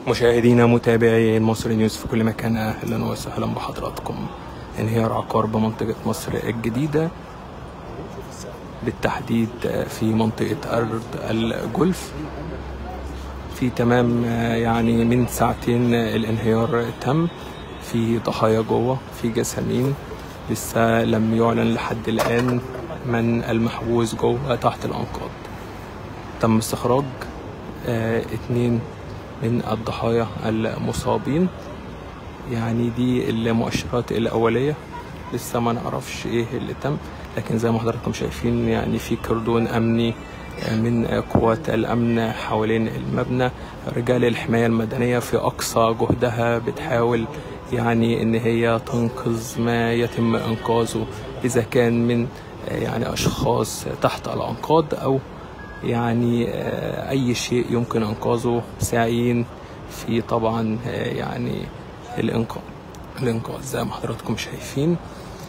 مشاهدينا متابعي مصر نيوز في كل مكان، اهلا وسهلا بحضراتكم. انهيار عقار بمنطقة مصر الجديدة، بالتحديد في منطقة أرض الجولف. في تمام يعني من ساعتين الانهيار تم. في ضحايا جوه، في جسامين، لسه لم يعلن لحد الآن من المحبوس جوه تحت الأنقاض. تم استخراج 2 من الضحايا المصابين، يعني دي المؤشرات الأولية، لسه ما نعرفش ايه اللي تم، لكن زي ما حضراتكم شايفين يعني في كردون أمني من قوات الأمن حوالين المبنى. رجال الحماية المدنية في أقصى جهدها بتحاول يعني إن هي تنقذ ما يتم إنقاذه، إذا كان من يعني أشخاص تحت الأنقاض أو يعني أي شيء يمكن إنقاذه، ساعين في طبعا يعني الإنقاذ. زي ما حضراتكم شايفين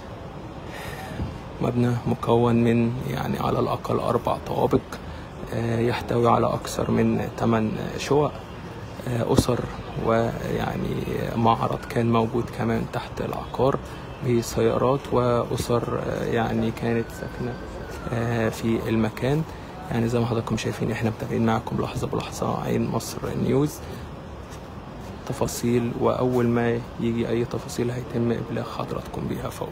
مبنى مكون من يعني على الأقل 4 طوابق، يحتوي على أكثر من 8 شقق، أسر، ويعني معرض كان موجود كمان تحت العقار بسيارات، وأسر يعني كانت ساكنة في المكان. يعني زي ما حضراتكم شايفين احنا متابعين معكم لحظة بلحظة عين مصر نيوز، تفاصيل، وأول ما يجي أي تفاصيل هيتم إبلاغ حضراتكم بيها فورا.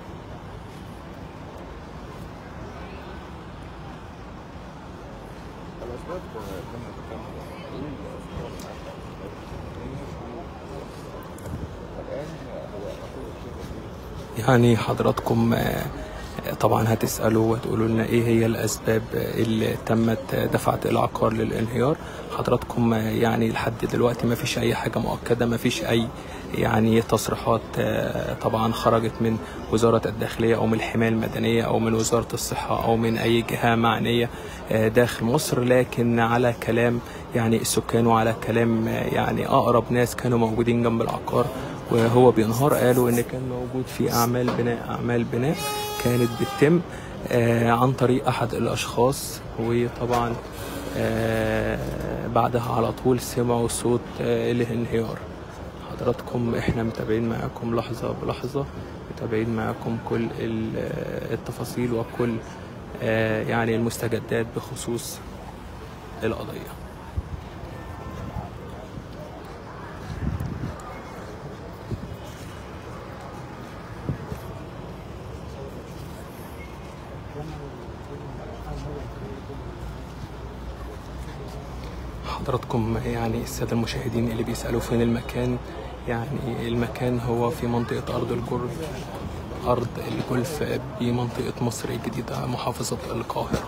يعني حضراتكم طبعا هتسألوا وتقولوا لنا ايه هي الأسباب اللي تمت دفعت العقار للانهيار. حضراتكم يعني لحد دلوقتي ما فيش اي حاجة مؤكدة، ما فيش اي يعني تصريحات طبعا خرجت من وزارة الداخلية او من الحماية المدنية او من وزارة الصحة او من اي جهة معنية داخل مصر، لكن على كلام يعني السكان وعلى كلام يعني اقرب ناس كانوا موجودين جنب العقار وهو بينهار، قالوا ان كان موجود في اعمال بناء كانت بتتم عن طريق احد الاشخاص، وطبعا بعدها على طول سمعوا صوت الانهيار. حضراتكم احنا متابعين معاكم لحظة بلحظة، متابعين معاكم كل التفاصيل وكل يعني المستجدات بخصوص القضية. حضراتكم يعني السادة المشاهدين اللي بيسألوا فين المكان، يعني المكان هو في منطقة أرض الجولف بمنطقة مصر الجديدة محافظة القاهرة.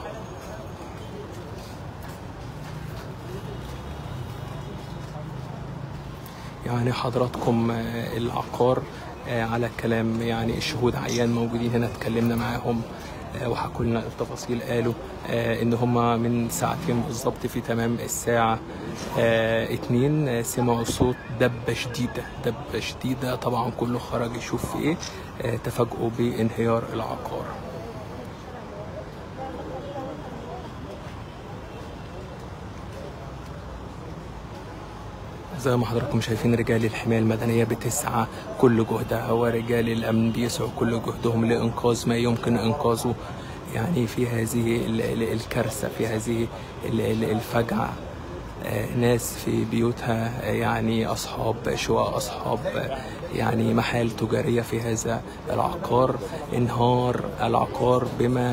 يعني حضراتكم العقار على كلام يعني الشهود عيان موجودين هنا، اتكلمنا معاهم وحكوا لنا التفاصيل. قالوا ان هم من ساعتين بالظبط في تمام الساعة 2 سمعوا صوت دبة شديدة. طبعا كله خرج يشوف في ايه، تفاجئوا بانهيار العقار. زي ما حضراتكم شايفين رجال الحماية المدنية بتسعى كل جهدها، ورجال الأمن بيسعوا كل جهدهم لإنقاذ ما يمكن إنقاذه يعني في هذه الكارثة، في هذه الفجعة. ناس في بيوتها يعني أصحاب شقق، أصحاب يعني محال تجارية في هذا العقار. انهار العقار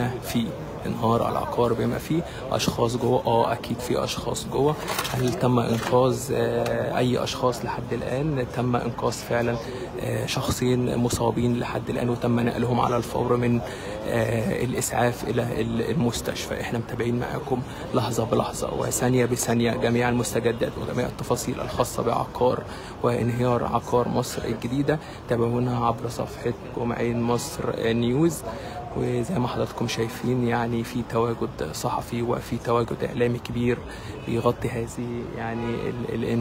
بما فيه أشخاص جوه، أكيد في أشخاص جوه. هل تم إنقاذ أي أشخاص لحد الآن؟ تم إنقاذ فعلا شخصين مصابين لحد الآن، وتم نقلهم على الفور من الإسعاف إلى المستشفى. إحنا متابعين معاكم لحظة بلحظة وثانية بثانية جميع المستجدات وجميع التفاصيل الخاصة بعقار وانهيار عقار مصر الجديدة. تابعونا عبر صفحتكم عين مصر نيوز. وزي ما حضراتكم شايفين يعني في تواجد صحفي وفي تواجد إعلامي كبير بيغطي هذه يعني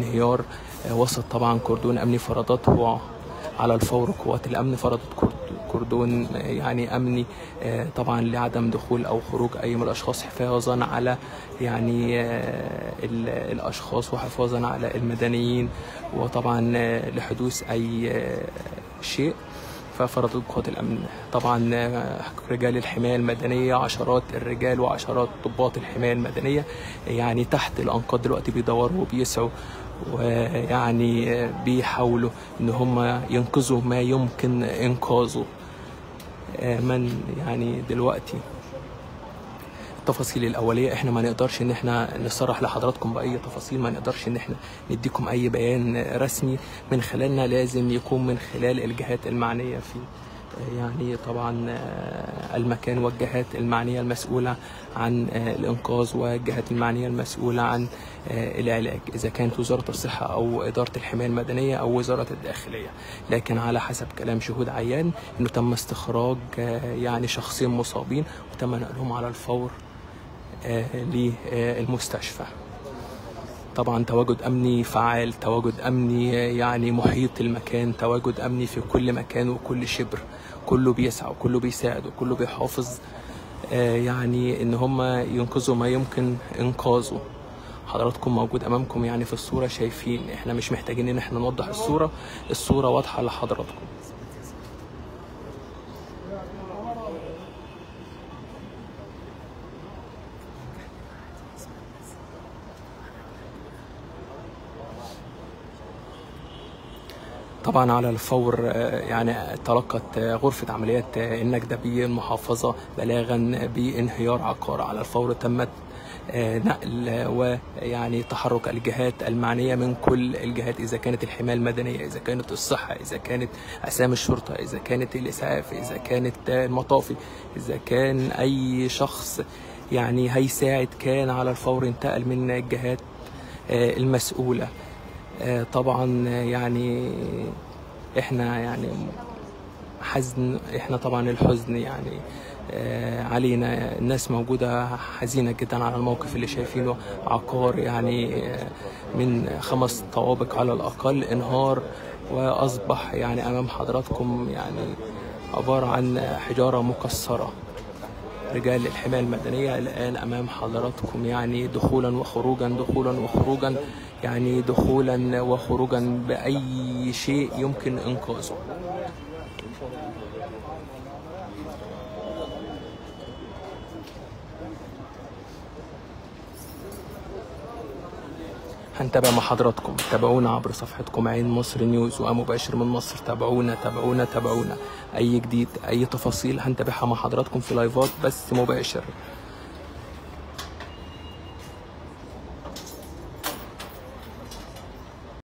الانهيار، وسط طبعا كردون أمني فرضته على الفور. قوات الأمن فرضت كردون يعني أمني طبعا لعدم دخول أو خروج أي من الأشخاص، حفاظا على يعني الأشخاص وحفاظا على المدنيين، وطبعا لحدوث أي شيء. ففرضت قوات الأمن طبعا رجال الحماية المدنية، عشرات الرجال وعشرات ضباط الحماية المدنية يعني تحت الأنقاض دلوقتي بيدوروا وبيسعوا، ويعني بيحاولوا إن هم ينقذوا ما يمكن إنقاذه من يعني دلوقتي. التفاصيل الأولية احنا ما نقدرش ان احنا نصرح لحضراتكم بأي تفاصيل، ما نقدرش ان احنا نديكم أي بيان رسمي من خلالنا، لازم يكون من خلال الجهات المعنية فيه، يعني طبعا المكان والجهات المعنية المسؤولة عن الإنقاذ والجهات المعنية المسؤولة عن العلاج، إذا كانت وزارة الصحة أو إدارة الحماية المدنية أو وزارة الداخلية. لكن على حسب كلام شهود عيان إنه تم استخراج يعني شخصين مصابين وتم نقلهم على الفور للمستشفى. طبعا تواجد أمني فعال، تواجد أمني يعني محيط المكان، تواجد أمني في كل مكان وكل شبر، كله بيسعى وكله بيساعد وكله بيحافظ يعني إن هم ينقذوا ما يمكن إنقاذه. حضراتكم موجود أمامكم يعني في الصورة، شايفين، إحنا مش محتاجين إن إحنا نوضح الصورة واضحة لحضراتكم. طبعا على الفور يعني تلقت غرفة عمليات النجدة بالمحافظة بلاغا بانهيار عقار. على الفور تمت نقل ويعني تحرك الجهات المعنية من كل الجهات، إذا كانت الحماية المدنية، إذا كانت الصحة، إذا كانت أقسام الشرطة، إذا كانت الإسعاف، إذا كانت المطافي، إذا كان أي شخص يعني هيساعد كان على الفور انتقل من الجهات المسؤولة. طبعا يعني احنا يعني حزن، احنا طبعا الحزن يعني علينا، الناس موجودة حزينة جدا على الموقف اللي شايفينه. عقار يعني من 5 طوابق على الأقل انهار، وأصبح يعني أمام حضراتكم يعني عبارة عن حجارة مكسرة. رجال الحماية المدنية الآن أمام حضراتكم يعني دخولا وخروجا، دخولا وخروجا، يعني دخولا وخروجا بأي شيء يمكن إنقاذه. هنتابع مع حضراتكم، تابعونا عبر صفحتكم عين مصر نيوز ومباشر من مصر. تابعونا أي جديد أي تفاصيل هنتابعها مع حضراتكم في لايفات بس مباشر.